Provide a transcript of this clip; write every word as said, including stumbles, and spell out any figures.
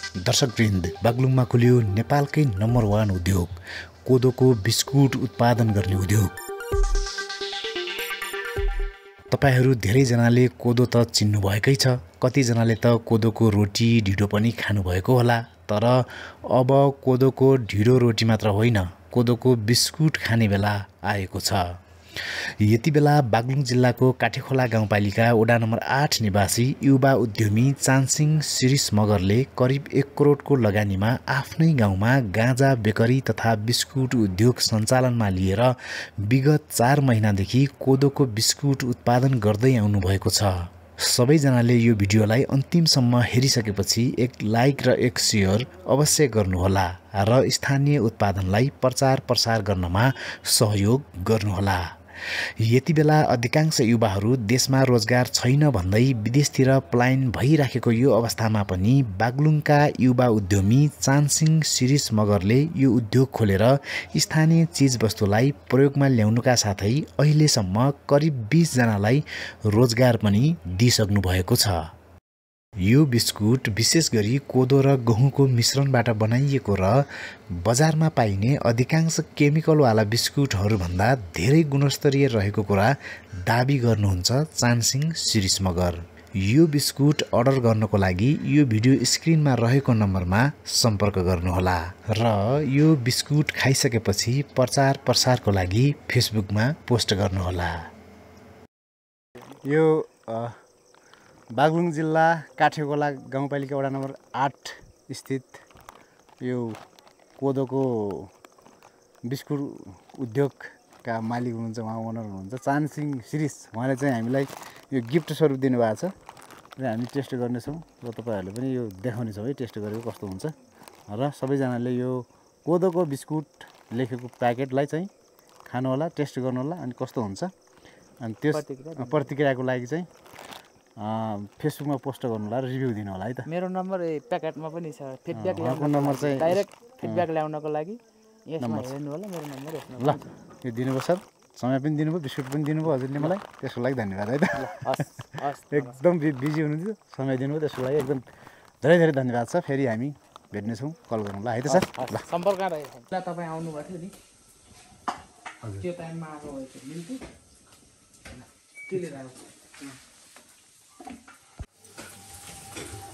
दर्शकवृन्द, बागलुङमा खुल्यो नेपालकै number one उद्योग कोदोको बिस्कुट उत्पादन गर्ने उद्योग। तपाईहरू धेरैजनाले कोदो त चिन्नुभएकै छ, कतिजनाले त कोदोको रोटी ढिँडो पनि खानुभएको होला। तर अब कोदोको ढिँडो रोटी मात्र होइन, कोदोको बिस्कुट खाने बेला आएको छ। यति बेला बागलुङ जिल्लाको काठेखोला गाउँपालिका वडा नम्बर आठ निवासी युवा उद्यमी चान्सिङ शिरिष मगरले करिब एक करोडको लगानीमा आफ्नै गाउँमा गाँजा बेकरी तथा बिस्कुट उद्योग सञ्चालनमा लिएर विगत चार महिनादेखि कोदोको बिस्कुट उत्पादन गर्दै आउनु भएको छ। सबैजनाले यो भिडियोलाई अन्तिमसम्म हेरिसकेपछि एक लाइक र एक सेयर अवश्य गर्नुहोला र स्थानीय उत्पादनलाई प्रचार प्रसार गर्नमा सहयोग गर्नुहोला। यति बेला अधिकांश युवाहरू देशमा रोजगार छैन भन्दै विदेशतिर पलायन भइराखेको यो अवस्थामा पनि बागलुङका युवा उद्यमी चान्सिङ शिरिष मगरले यो उद्योग खोलेर स्थानीय चीजवस्तुलाई प्रयोगमा ल्याउनुका साथै अहिलेसम्म करिब बीस जनालाई रोजगार पनि दिइसक्नु भएको छ। यो बिस्कुट विशेष गरी कोदो र गहुँको मिश्रणबाट बनाइएको र बजारमा पाइने अधिकांश केमिकलवाला बिस्कुटहरूभन्दा धेरै गुणस्तरीय रहेको कुरा दाबी गर्नुहुन्छ चान्सिङ शिरिष मगर। यो बिस्कुट अर्डर गर्नको लागि यो भिडियो स्क्रिनमा रहेको नम्बरमा सम्पर्क गर्नुहोला र यो बिस्कुट खाइसकेपछि प्रचार प्रसारको लागि फेसबुकमा पोस्ट गर्नुहोला। यो बागलुङ जिल्ला काठेखोला गाउँपालिका वडा नम्बर आठ स्थित यो कोदोको बिस्कुट उद्योगका मालिक हुनुहुन्छ, उहाँ ओनर हुनुहुन्छ चान्सिङ शिरिष। उहाँले चाहिँ हामीलाई यो गिफ्ट स्वरूप दिनुभएको छ र हामी टेस्ट गर्नेछौँ र तपाईँहरूले पनि यो देखाउनेछौँ है टेस्ट गरेको कस्तो हुन्छ। र सबैजनाले यो कोदोको बिस्कुट लेखेको प्याकेटलाई चाहिँ खानुहोला, टेस्ट गर्नुहोला, अनि कस्तो हुन्छ अनि त्यस प्रतिक्रियाको लागि चाहिँ फेसबुकमा पोस्ट गर्नु होला र रिभ्यू दिनु होला है त। मेरो नम्बर प्याकेटमा पनि छ, फिडब्याक ल्याउनको नम्बर चाहिँ डाइरेक्ट फिडब्याक ल्याउनको लागि यसमा हेर्नु होला। मेरो नम्बर यसमा ल यो दिनुभयो सर, समय पनि दिनुभयो, बिस्कुट पनि दिनुभयो हजुरले मलाई, त्यसको लागि धन्यवाद है त। एकदम बिजी हुनुहुन्थ्यो, समय दिनुभयो त्यसको लागि एकदम धेरै धेरै धन्यवाद छ। फेरि हामी भेट्नेछौँ, कल गरौँला है त सर। ल सम्पर्क रहेछ। तपाईँ आउनुभएको थियो नि त्यो टाइममा आएको भए चाहिँ मिल्थ्यो के लिएर आएको।